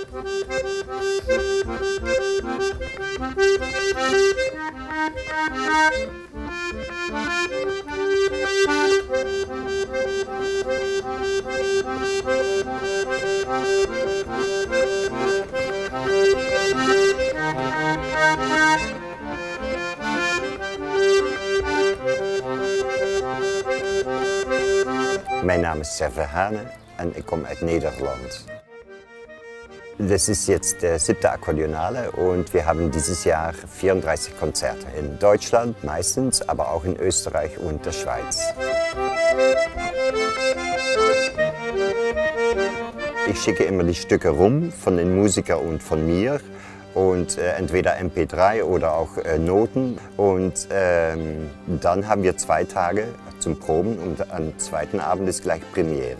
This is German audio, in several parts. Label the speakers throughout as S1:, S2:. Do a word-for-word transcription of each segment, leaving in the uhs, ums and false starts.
S1: Mein Name ist Serve Hane und ich komme aus Niederland. Das ist jetzt der siebte Akkordeonale und wir haben dieses Jahr vierunddreißig Konzerte in Deutschland meistens, aber auch in Österreich und der Schweiz. Ich schicke immer die Stücke rum von den Musikern und von mir und äh, entweder M P drei oder auch äh, Noten und ähm, dann haben wir zwei Tage zum Proben und am zweiten Abend ist gleich Premiere.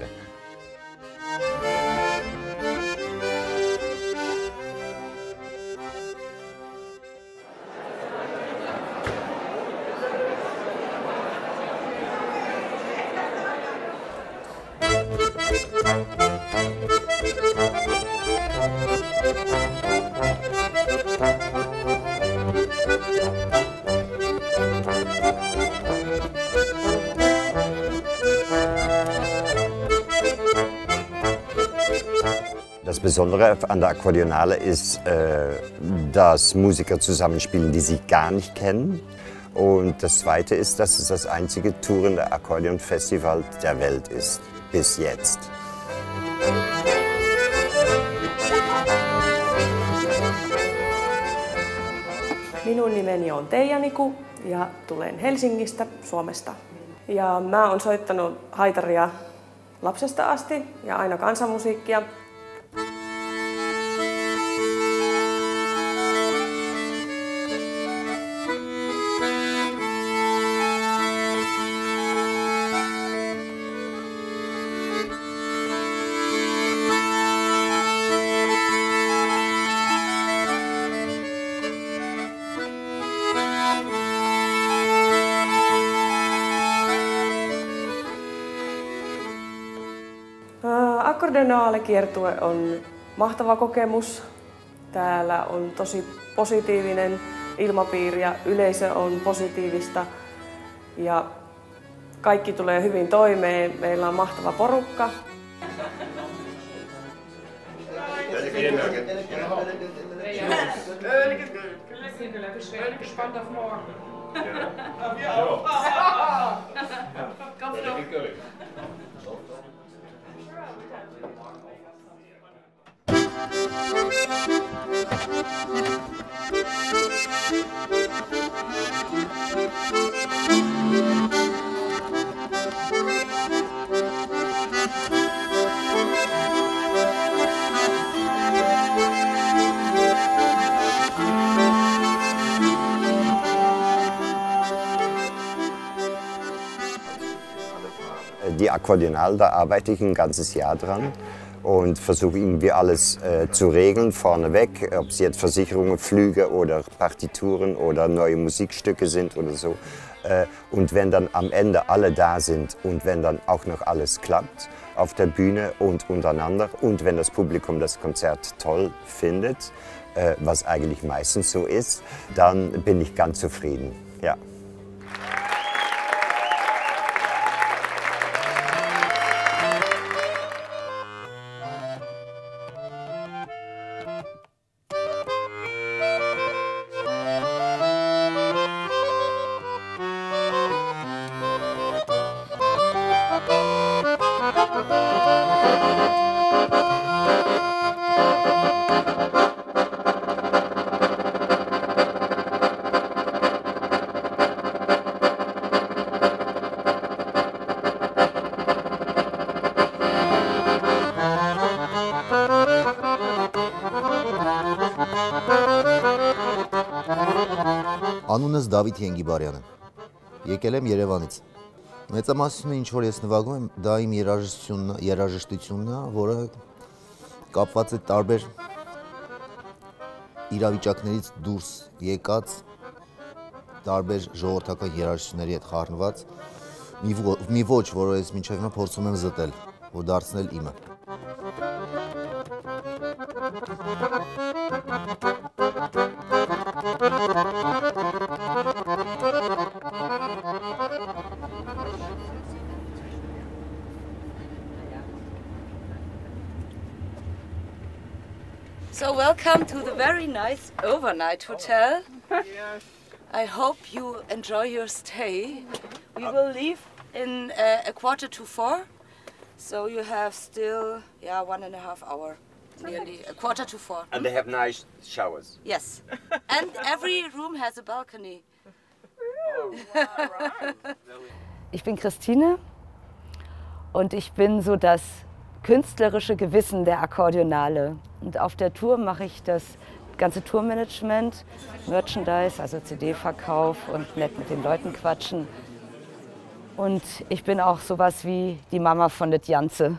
S1: Das Besondere an der Akkordeonale ist, äh, dass Musiker zusammenspielen, die sie gar nicht kennen. Und das Zweite ist, dass es das einzige tourende Akkordeonfestival der Welt ist, bis jetzt.
S2: Minun nimeni on Teija Niku ja tulen Helsingistä, Suomesta. Ja mä oon soittanut haitaria lapsesta asti ja aina kansanmusiikkia. Akkordeonaalikiertue on mahtava kokemus. Täällä on tosi positiivinen ilmapiiri ja yleisö on positiivista ja kaikki tulee hyvin toimeen. Meillä on mahtava porukka.
S1: Die Akkordeonale, da arbeite ich ein ganzes Jahr dran und versuche irgendwie alles äh, zu regeln, vorneweg, ob es jetzt Versicherungen, Flüge oder Partituren oder neue Musikstücke sind oder so. Äh, und wenn dann am Ende alle da sind und wenn dann auch noch alles klappt auf der Bühne und untereinander und wenn das Publikum das Konzert toll findet, äh, was eigentlich meistens so ist, dann bin ich ganz zufrieden. Ja.
S3: Անունս Դավիթ Ենգիբարյան է։ Եկել եմ Երևանից։ Մեծամասնությունը ինչ որ ես նվագում եմ, դա իմ երաժշտությունն է, երաժշտությունն է, որը կապված է տարբեր իրավիճակներից դուրս եկած տարբեր ժողովրդական երաժշտությունների հետ խառնված մի ոճ, որը ես մինչև հիմա փորձում եմ զտել, որ դարձնել իմը։
S4: So welcome to the very nice overnight hotel. I hope you enjoy your stay. We will leave in uh, a quarter to four, so you have still yeah one and a half hour, nearly a quarter to four.
S1: And they have nice showers.
S4: Yes, and every room has a balcony.
S5: Ich bin Christine und ich bin so das künstlerische Gewissen der Akkordeonale. Und auf der Tour mache ich das ganze Tourmanagement, Merchandise, also C D-Verkauf und nett mit den Leuten quatschen. Und ich bin auch sowas wie die Mama von det Janze.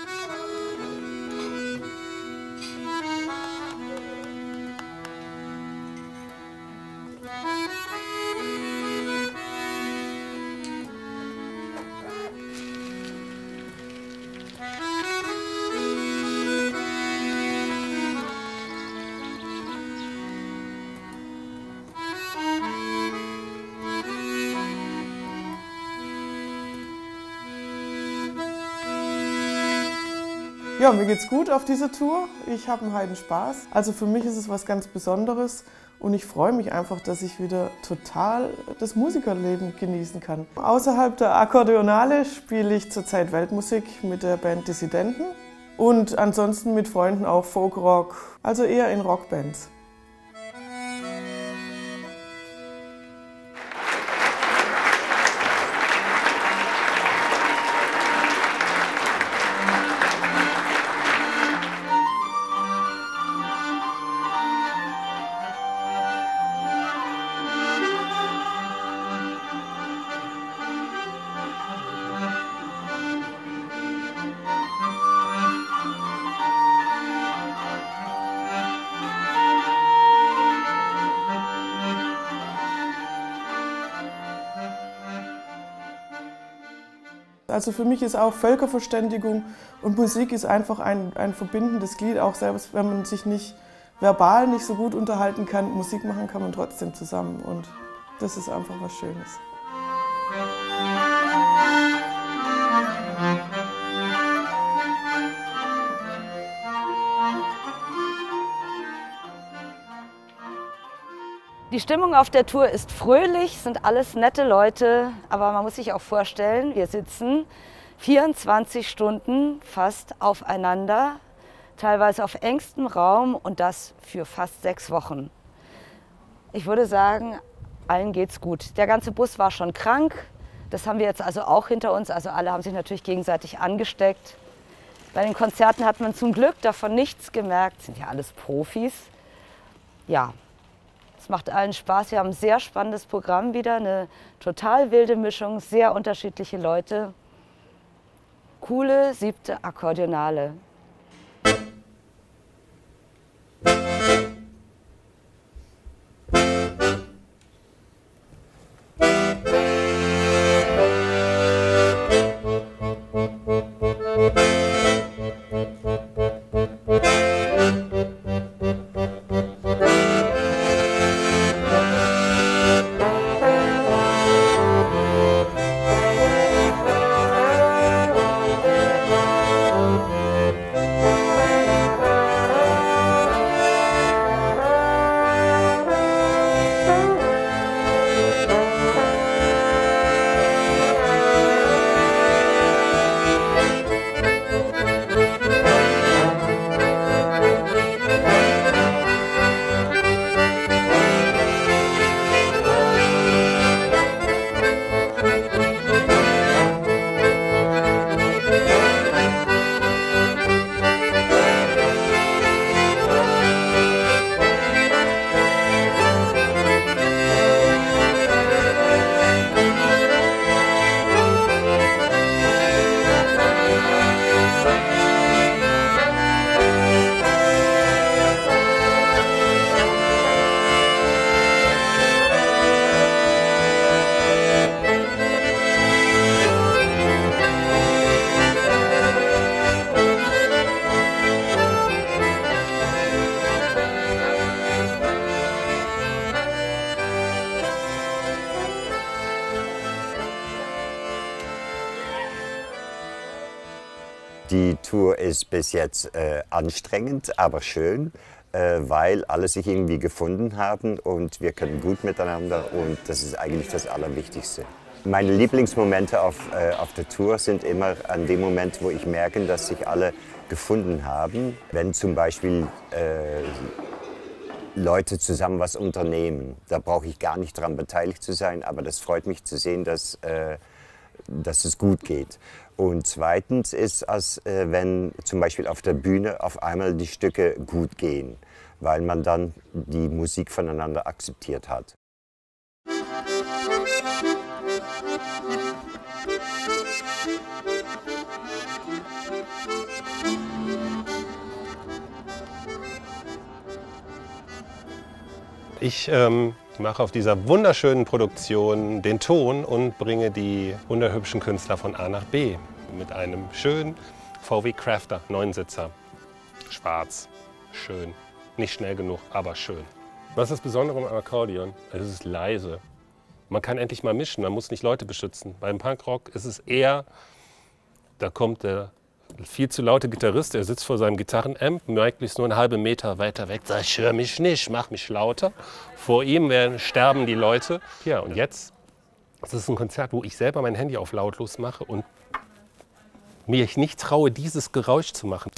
S6: Ja, mir geht's gut auf dieser Tour. Ich habe einen heiden Spaß. Also für mich ist es was ganz Besonderes und ich freue mich einfach, dass ich wieder total das Musikerleben genießen kann. Außerhalb der Akkordeonale spiele ich zurzeit Weltmusik mit der Band Dissidenten und ansonsten mit Freunden auch Folkrock, also eher in Rockbands. Also für mich ist auch Völkerverständigung und Musik ist einfach ein, ein verbindendes Glied, auch selbst wenn man sich nicht verbal nicht so gut unterhalten kann, Musik machen kann man trotzdem zusammen und das ist einfach was Schönes.
S5: Die Stimmung auf der Tour ist fröhlich, sind alles nette Leute, aber man muss sich auch vorstellen, wir sitzen vierundzwanzig Stunden fast aufeinander, teilweise auf engstem Raum und das für fast sechs Wochen. Ich würde sagen, allen geht's gut. Der ganze Bus war schon krank, das haben wir jetzt also auch hinter uns, also alle haben sich natürlich gegenseitig angesteckt. Bei den Konzerten hat man zum Glück davon nichts gemerkt, sind ja alles Profis. Ja. Es macht allen Spaß. Wir haben ein sehr spannendes Programm wieder, eine total wilde Mischung, sehr unterschiedliche Leute. Coole siebte Akkordeonale.
S1: Die Tour ist bis jetzt äh, anstrengend, aber schön, äh, weil alle sich irgendwie gefunden haben und wir können gut miteinander und das ist eigentlich das Allerwichtigste. Meine Lieblingsmomente auf, äh, auf der Tour sind immer an dem Moment, wo ich merke, dass sich alle gefunden haben. Wenn zum Beispiel äh, Leute zusammen was unternehmen, da brauche ich gar nicht daran beteiligt zu sein, aber das freut mich zu sehen, dass, äh, dass es gut geht. Und zweitens ist es, äh, wenn zum Beispiel auf der Bühne auf einmal die Stücke gut gehen, weil man dann die Musik voneinander akzeptiert hat.
S7: Ich ähm, mache auf dieser wunderschönen Produktion den Ton und bringe die wunderhübschen Künstler von A nach B mit einem schönen V W Crafter Neunsitzer. Schwarz, schön, nicht schnell genug, aber schön. Was ist das Besondere am Akkordeon? Es ist leise. Man kann endlich mal mischen, man muss nicht Leute beschützen. Beim Punkrock ist es eher, da kommt der viel zu laute Gitarrist, er sitzt vor seinem Gitarrenamp, möglichst nur einen halben Meter weiter weg, sagt, ich höre mich nicht, mach mich lauter. Vor ihm werden, sterben die Leute. Ja, und jetzt, das ist ein Konzert, wo ich selber mein Handy auf lautlos mache und mir ich nicht traue, dieses Geräusch zu machen.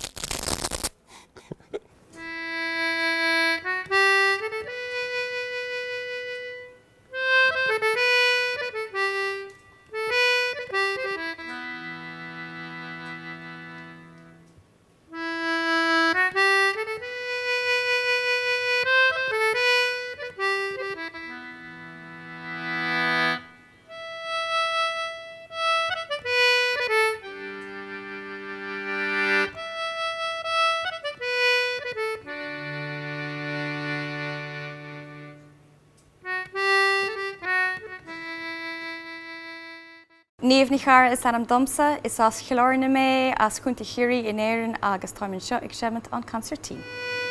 S8: Níomh ní chara is am domsa is as chialáirna mé as chunta chiirí in éireann agus táiminn seo ag séimint an concertí.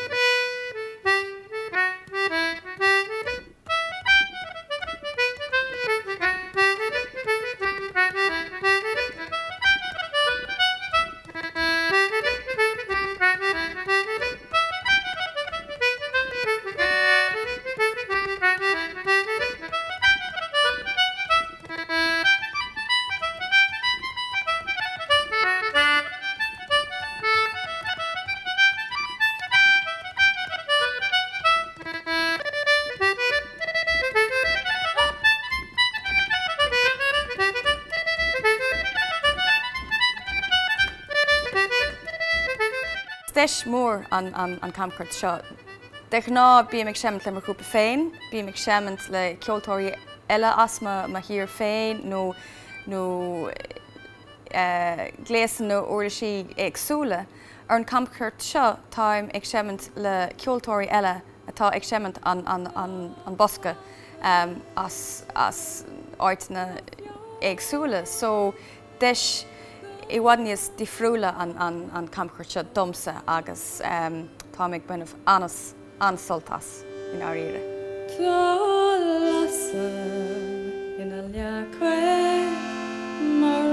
S8: Deis mór an, an, an campcart seo. Deich ná bí ag séimint le mar grúpa féin, bí ag séimint le ceoltóirí eile asma ma hir féin nó nó uh, gléasan nó uirlisí agsúla. Ar an campcart seo táim ag séimint le ceoltóirí eile atá ag séimint an, an, an, an bosca um, as, as áitna agsúla. So deis I wadníos difriúla an, an, an campcart seo domsa agus um, tá ag buinmh anas ansoltas in áíre. Tá lasa in a leacre mar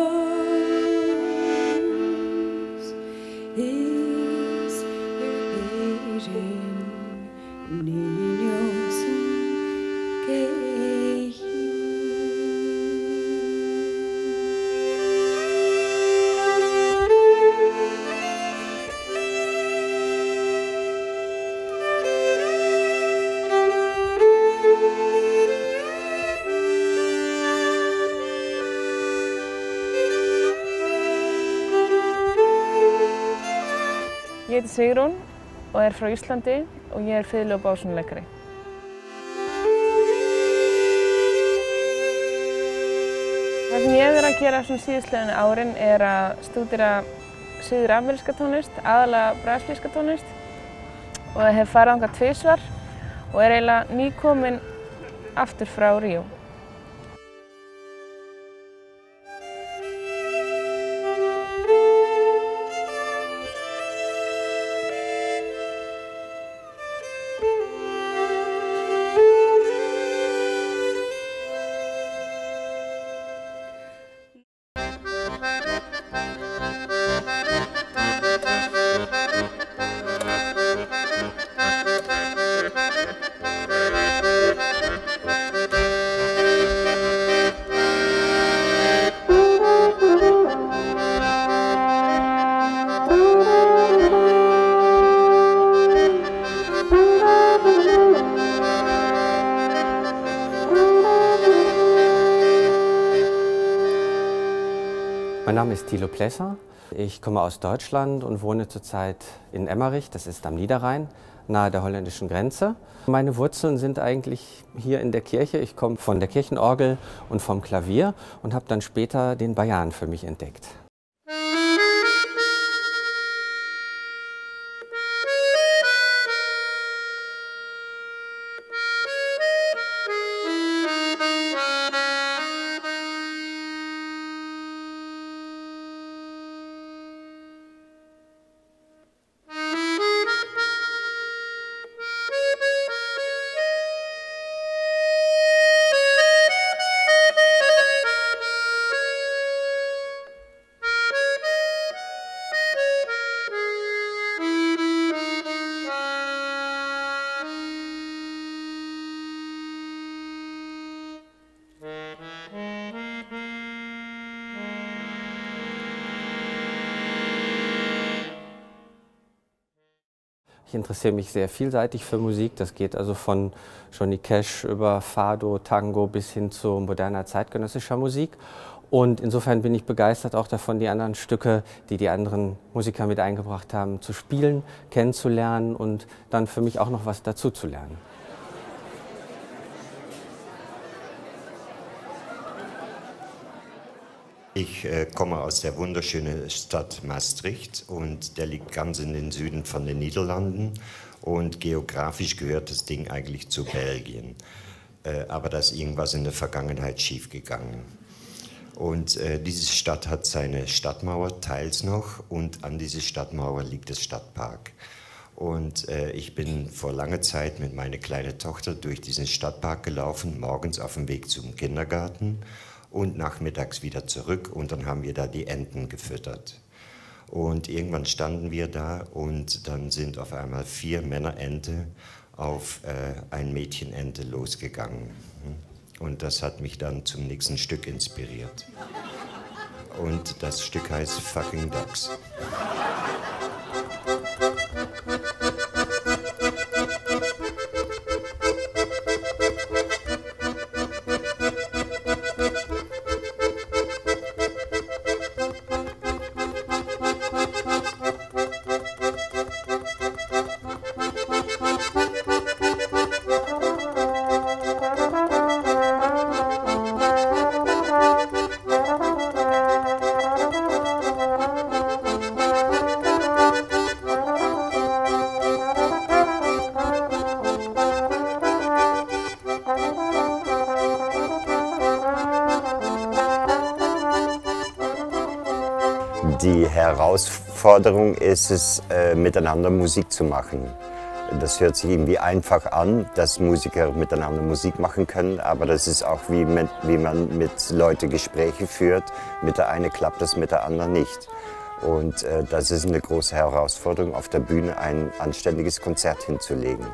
S8: rose is beating niños que
S9: Ég heiti Sigrún og er frá Íslandi og ég er fiðlu- og básúnuleikari. Það sem ég hef verið að gera svona síðastliðin árin er að stúdera suður-ameríska tónlist, aðalega brasilíska tónlist og hef farið þangað tvisvar og er eiginlega nýkomin aftur frá Ríó.
S10: Name ist Thilo Plesser. Ich komme aus Deutschland und wohne zurzeit in Emmerich, das ist am Niederrhein, nahe der holländischen Grenze. Meine Wurzeln sind eigentlich hier in der Kirche. Ich komme von der Kirchenorgel und vom Klavier und habe dann später den Bajan für mich entdeckt. Ich interessiere mich sehr vielseitig für Musik. Das geht also von Johnny Cash über Fado, Tango bis hin zu moderner zeitgenössischer Musik. Und insofern bin ich begeistert auch davon, die anderen Stücke, die die anderen Musiker mit eingebracht haben, zu spielen, kennenzulernen und dann für mich auch noch was dazu zu lernen.
S1: Ich äh, komme aus der wunderschönen Stadt Maastricht und der liegt ganz in den Süden von den Niederlanden und geografisch gehört das Ding eigentlich zu Belgien. Äh, aber da ist irgendwas in der Vergangenheit schiefgegangen. Und äh, diese Stadt hat seine Stadtmauer teils noch und an dieser Stadtmauer liegt das Stadtpark. Und äh, ich bin vor langer Zeit mit meiner kleinen Tochter durch diesen Stadtpark gelaufen, morgens auf dem Weg zum Kindergarten und nachmittags wieder zurück und dann haben wir da die Enten gefüttert. Und irgendwann standen wir da und dann sind auf einmal vier Männerente auf äh, ein Mädchenente losgegangen. Und das hat mich dann zum nächsten Stück inspiriert. Und das Stück heißt Fucking Ducks. Die Herausforderung ist es, äh, miteinander Musik zu machen. Das hört sich irgendwie einfach an, dass Musiker miteinander Musik machen können, aber das ist auch, wie, mit, wie man mit Leuten Gespräche führt. Mit der einen klappt das, mit der anderen nicht. Und äh, das ist eine große Herausforderung, auf der Bühne ein anständiges Konzert hinzulegen.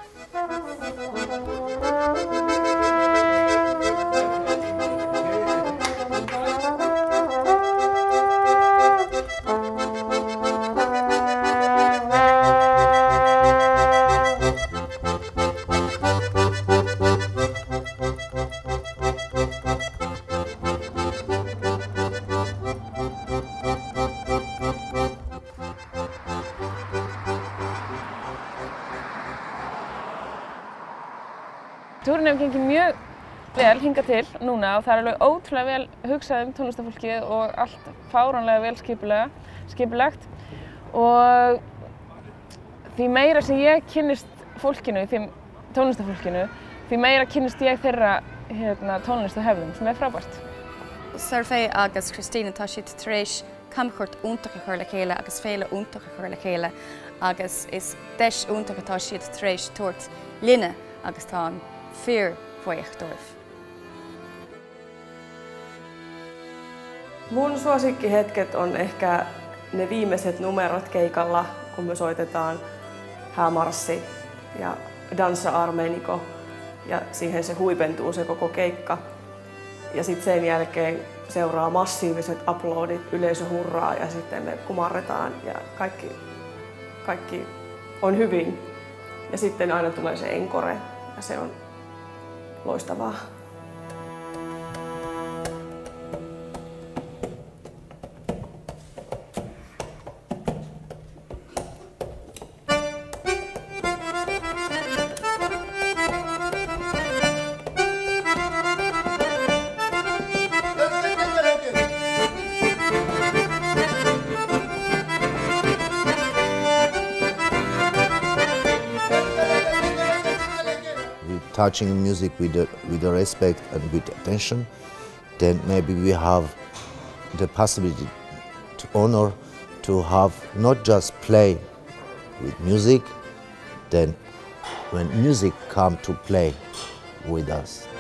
S9: Túrinn hefur gengið mjög vel hingað til núna og það er alveg ótrúlega vel hugsað um tónlistarfólkið og allt fáránlega vel skipulega, skipulagt. Og því meira sem ég kynnist fólkinu, því tónlistarfólkinu, því meira kynnist ég þeirra hérna, tónlist og hefðum sem er frábært.
S8: Surfé agus Christine tá siad tar éis camchort úntacha chuir le chéile agus féile úntacha chuir le chéile agus is deis úntacha tá siad tar éis tuairt linne agus tá fear foicht dorf.
S2: Mun suosikkihetket on ehkä ne viimeiset numerot keikalla, kun me soitetaan Häämarssi ja Dansa Armenico ja siihen se huipentuu se koko keikka. Ja sitten sen jälkeen seuraa massiiviset uploadit, yleisö hurraa ja sitten me kumarretaan ja kaikki, kaikki on hyvin. Ja sitten aina tulee se encore ja se on loistavaa.
S3: touching music with the, with the respect and with attention, then maybe we have the possibility to honor to have not just play with music, then when music come to play with us.